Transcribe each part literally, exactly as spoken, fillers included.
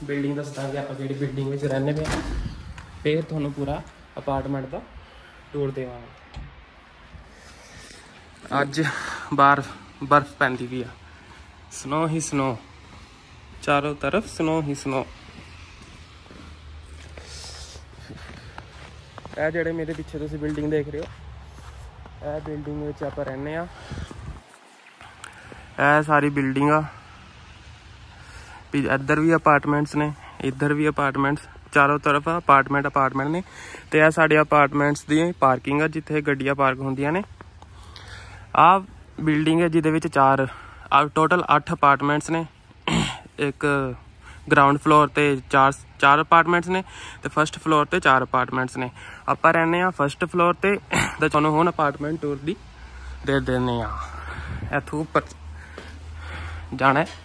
Building दसदा कि आप जी बिल्डिंग में रहने पे, फिर थोड़ा पूरा अपार्टमेंट का टूर देवांगा। अज बाहर बर्फ पैंदी भी आ, स्नो ही स्नो, चारों तरफ स्नो ही स्नो। यह जेडे मेरे पिछे तुम बिल्डिंग देख रहे हो, यह बिल्डिंग में आप रहने, यह सारी बिल्डिंग आ, इधर भी अपार्टमेंट्स ने, इधर भी अपार्टमेंट्स, चारों तरफ अपार्टमेंट अपार्टमेंट ने। तो यह साढ़े अपार्टमेंट्स दी पार्किंग है जिथे गड्डियां पार्क होंदियां ने। आ बिल्डिंग है जिहदे चार टोटल अठ अपार्टमेंट्स ने, एक ग्राउंड फ्लोर ते चार चार अपार्टमेंट्स ने, तो फर्स्ट फ्लोर ते चार अपार्टमेंट्स ने। आप रहने फर्स्ट फ्लोर ते, तो तुहानूं हुण अपार्टमेंट टूर दी दे देने आ। इत्थों उपर जाना है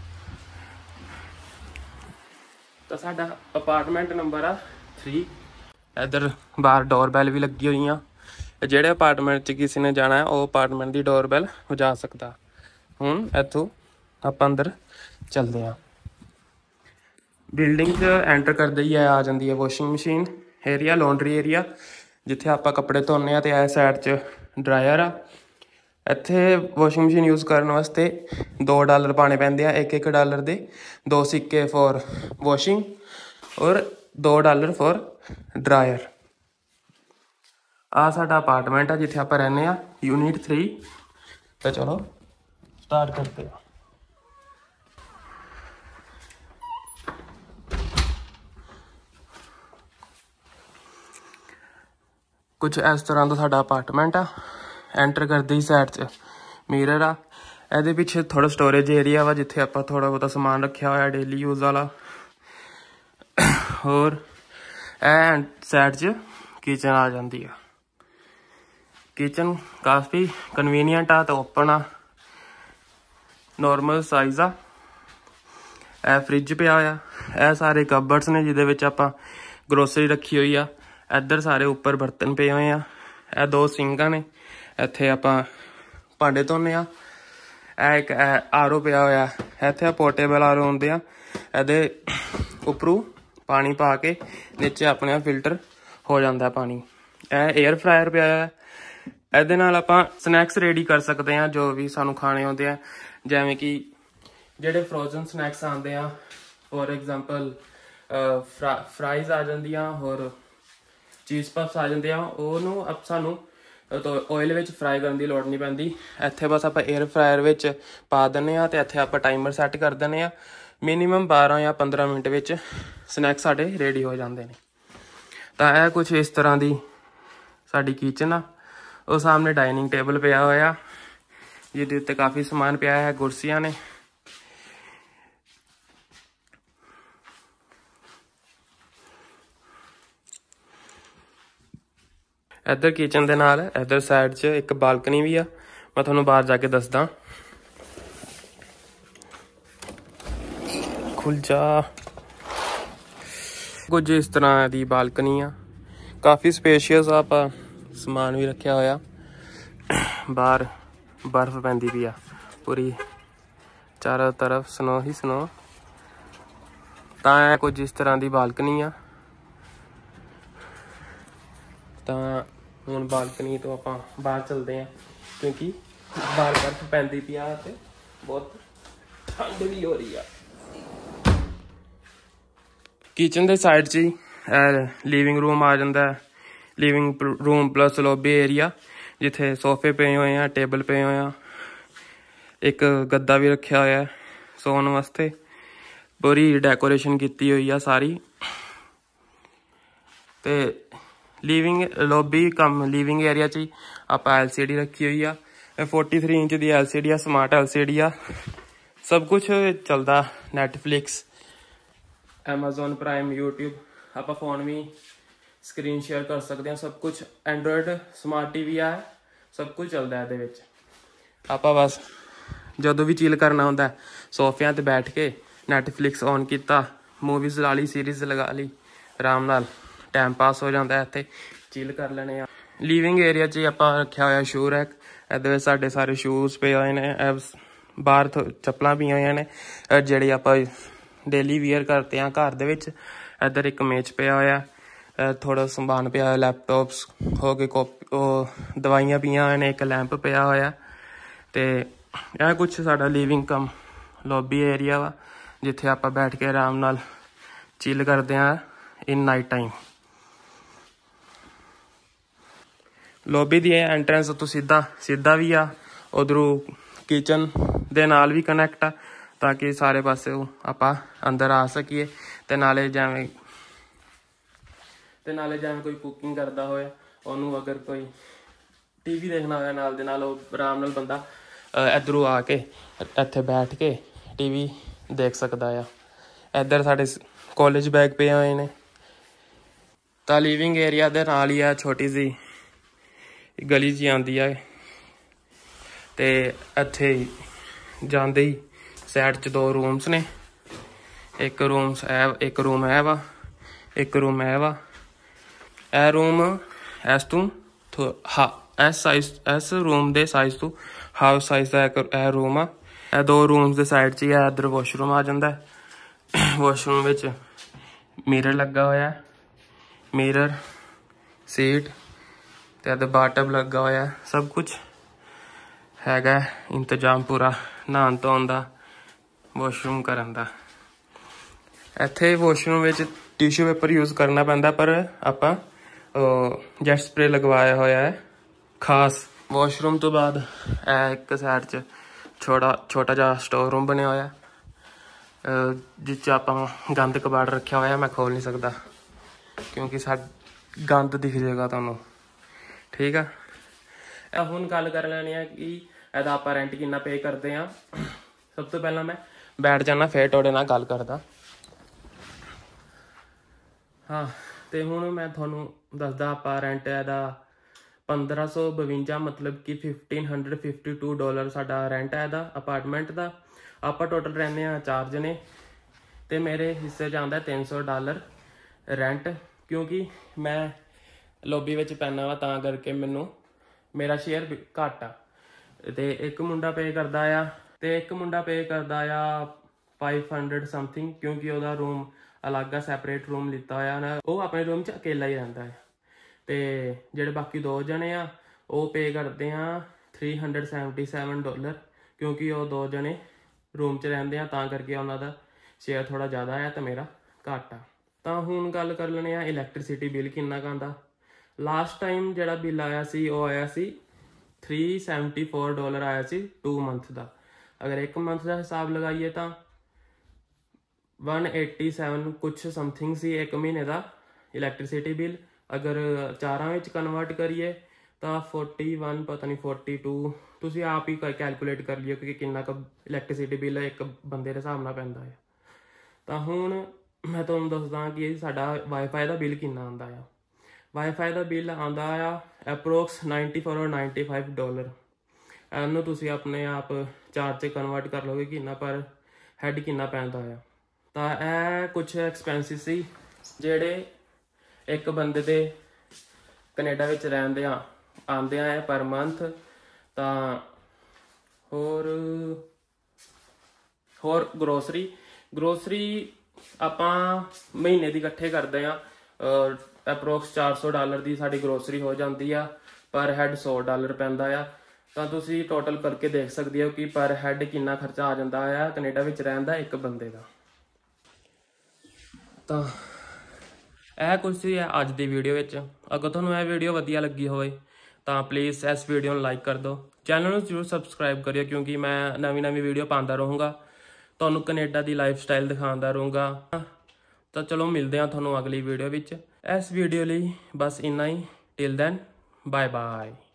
तो साडा अपार्टमेंट नंबर आ थ्री। इधर बाहर डोरबैल भी लगी हुई आ, जेड़े अपार्टमेंट च किसी ने जाना है वो अपार्टमेंट की डोरबैल वजा सकता। हुण इत्थों आप अंदर चलते हैं। बिल्डिंग च एंटर करते ही आ जाती है washing machine area, laundry area, जिथे आप कपड़े धोने आ। तो इस साइड च ड्रायर आ। इत्थे वॉशिंग मशीन यूज़ करने वास्ते दो डालर पाने पैंदे आ, एक एक डालर दे दो सिक्के फॉर वॉशिंग और दो डालर फॉर ड्रायर। आ साडा अपार्टमेंट है जिथे आप रहने आ, यूनिट थ्री। तो चलो स्टार्ट करते हैं। कुछ इस तरह का साडा अपार्टमेंट आ। एंटर करते ही साइड च मिरर आ, ये पिछे थोड़ा स्टोरेज एरिया वा जिथे आप थोड़ा बहुत सामान रखा हुआ डेली यूज वाला। और ए साइड च किचन आ जाती है। किचन काफ़ी कन्वीनियंट आ, तो ओपन आ, नॉर्मल साइज आ। ए फ्रिज पे आया, ए सारे कबर्ड्स ने जिहदे आप ग्रोसरी रखी हुई आ। इधर सारे उपर बर्तन पे हुए आ। ए दो सिंगां ने, इत्थे आप भांडे धोने आ। एक आर ओ पिया होया, इत्थे पोर्टेबल आर ओ होंदे आ। इहदे उपरों पानी पा के नीचे अपने आप फिल्टर हो जाता है पानी। यह एयर फ्रायर पिया है, इहदे नाल आपां स्नैक्स रेडी कर सकते हैं जो भी सानू खाने होंदे हैं। जिवें कि जेडे फ्रोजन स्नैक्स आते हैं, फॉर एग्जाम्पल फ्रा फ्राइज आ जांदियां और चीज़ पफ्स आ जाते हैं। उन्होंने अब सानू तो ऑयल में फ्राई करने की लड़ नहीं पैंदी। इत्थे बस आप एयर फ्रायर में पा देने, तो इत्थे आप टाइमर सैट कर देने। मिनीमम बारह या पंद्रह मिनट में स्नैक्स साढ़े रेडी हो जाते हैं। तो यह कुछ इस तरह की साड़ी किचन आ। और सामने डाइनिंग टेबल पिया होया, जिहदे उत्ते काफ़ी समान पिया है, कुर्सियां ने। इधर किचन के नाल इधर साइड च एक बालकनी भी आ, मैं थोड़ा बाहर जाके दसदा। खुल जा। कुछ इस तरह की बालकनी आ, काफ़ी स्पेशियस आप समान भी रखा होया। बाहर बर्फ पैंदी भी आ पूरी, चारों तरफ स्नो ही स्नो। तां कुछ इस तरह की बालकनी आ। तां हुण बालकनी तो आप बाहर चलते हैं, क्योंकि बाहर बर्फ पैंदी पई आ ते बहुत ठंड भी हो रही है। किचन के साइड च ही लिविंग रूम आ जाता है। Living room plus lobby area, जिथे सोफे पे हुए हैं, टेबल पे हुए हैं, एक गद्दा भी रखा हुआ है सोने वास्ते। पूरी डेकोरेशन की हुई है सारी। ते living lobby cum living area च आप एल सी डी रखी हुई है। फोर्टी थ्री इंच की एल सी डी आ, स्मार्ट एल सी डी आ। सब कुछ चलता, नैटफ्लिक्स, एमाजोन प्राइम, यूट्यूब। आप फोन भी स्क्रीन शेयर कर सकते हैं। सब कुछ एंड्रॉयड स्मार्ट टी वी है, सब कुछ चलता है ये। आप बस जो भी चिल करना होंगे सोफिया ते बैठ के नैटफ्लिक्स ऑन किया, मूवीज़ ला ली, सीरीज़ लगा ली, आराम नाल टाइम पास हो जाता है। इत्थे चिल कर लेने। लिविंग एरिया च आप रखा हुआ शू रैक, ये साढ़े सारे शूज़ पे हुए हैं। बाहर चप्पलां पई हुई ने, जी आप डेली वीयर करते हैं घर दे विच। इधर एक मेज पिया होया, थोड़ा समान पिया, लैपटॉप्स हो गए, कॉपी दवाइयां पिया ने, एक लैंप पिया होया। ते यह कुछ साडा लिविंग कम लॉबी एरिया वा, जिथे आपां बैठ के आराम नाल चिल करते हैं इन नाइट टाइम। लॉबी दी एंट्रेंस तो सीधा सीधा भी आ, उधरों किचन दे नाल भी कनैक्ट आ, ताकि सारे पासे आपां अंदर आ सकीए। ते नाले जिवें ते नाले जिवें कोई कुकिंग करदा होए, ओनू अगर कोई टीवी देखना होए नाल दे नाल आराम नाल बंदा इधरों आके इत्थे बैठ के टीवी देख सकदा आ। इधर साडे कॉलेज बैग पे हुए ने। तां लिविंग एरिया दे नाल ही आ छोटी जी गली जी आंदी है, ते इत्थे जांदे ही साइड च दो रूम्स ने, एक रूम्स है एक रूम है वा, एक रूम है वा। ए रूम एस तू हा एस साइज एस रूम दे साइज तू हाउस साइज का एक ए रूम आ। ए दो रूम्स दे साइड च ही है। इधर वॉशरूम आ जांदा है। वॉशरूम विच मिरर लगा होया, मिरर सीट ते इधर बाथटब लगा होया, सब कुछ हैगा इंतजाम पूरा नहान धोन दा, वॉशरूम करन दा। इत्थे वॉशरूम विच टिश्यू पेपर यूज करना पैंदा, पर आपां जेट स्प्रे लगवाया होया है खास। वॉशरूम तो बाद एक साइड च छोटा छोटा जा स्टोर रूम बनया होया, जिस आपां गंद कबाड़ रखा होया। मैं खोल नहीं सकता क्योंकि सा गंद दिख जाएगा तुहानू, ठीक है। हुण गल कर लैनी है कि इहदा आपां रेंट किन्ना पे करते हैं। सब तो पहला मैं बैठ जाना, फिर तुहाडे नाल गल करदा। हाँ, तो हुण मैं तुहानू दसदा आपां रेंट इहदा पंद्रह सौ बवंजा, मतलब कि fifteen hundred fifty two dollar साडा रेंट है इहदा अपार्टमेंट का। आपां टोटल रहने आ चार जने, तो मेरे हिस्से च आंदा तीन सौ डॉलर रेंट, क्योंकि मैं लॉबी विच पैना वा, तां करके मैनू मेरा शेयर घट आ। ते एक मुंडा पे करदा आ, ते एक मुंडा पे करदा आ फाइव हंड्रड समथिंग, क्योंकि वह रूम अलग आ, सैपरेट रूम लिता होया ना, वो अपने रूम च अकेला ही रहिंदा है। ते जेडे बाकी दो जने आ वो पे करते हैं three hundred seventy seven dollar, क्योंकि वो दो जने रूम च रहिंदे आ, तां करके उन्हां दा शेयर थोड़ा ज़्यादा है तो मेरा घट आ। तां हुण गल कर लैने आ इलैक्ट्रिसिटी बिल किन्ना क आंदा। लास्ट टाइम जिहड़ा बिल आया सी वो आया सी थ्री सैवनटी फोर डॉलर आया सी टू मंथ का। अगर एक मंथ का हिसाब लगाइए तो वन एटी सैवन कुछ समथिंग सी एक महीने का इलैक्ट्रिसिटी बिल। अगर चारां विच कन्वर्ट करिए तो फोर्टी वन पता नहीं फोर्टी टू, तुसीं आप ही कैलकुलेट कर लियो कि किन्ना क इलैक्ट्रिसिटी बिल एक बंदे के हिसाब नाल पैंदा है। तो हुण मैं तुहानूं दसदा कि साडा वाईफाई का बिल किन्ना आंदा आ। वाईफाई का बिल आंदा आ एप्रोक्स नाइनटी फोर और नाइनटी फाइव डॉलर। इनू तुसीं अपने आप चार्ज च कन्वर्ट कर लोगे किन्ना पर हैड किन्ना पैंदा है। तो यह कुछ एक्सपेंसिस सी जेड़े एक बंदे दे कनेडा विच रहिंदे आ आंदे आ पर मंथ। तो होर होर ग्रोसरी ग्रोसरी आपां महीने दी इकट्ठे करदे आ, एप्रोक्स चार सौ डॉलर की साड़ी ग्रोसरी हो जाती है, पर हैड सौ डॉलर पैंदा आ। तो तुसीं टोटल करके देख सकते हो कि पर हैड किन्ना खर्चा आ जाता है कनेडा विच रहन दा एक बंदे का। तो यह कुछ है अज की वीडियो विच। अगर तुहानूं यह वीडियो वधिया लगी होवे तो प्लीज़ इस वीडियो को लाइक कर दो, चैनल को जरूर सबसक्राइब करियो, क्योंकि मैं नवी नवी वीडियो पाता रहूँगा, तुहानूं कनेडा की लाइफ स्टाइल दिखाता रहूँगा। तो चलो मिलते हैं तुहानूं अगली वीडियो विच। इस वीडियो लिए बस इन्ना ही। Till then bye bye.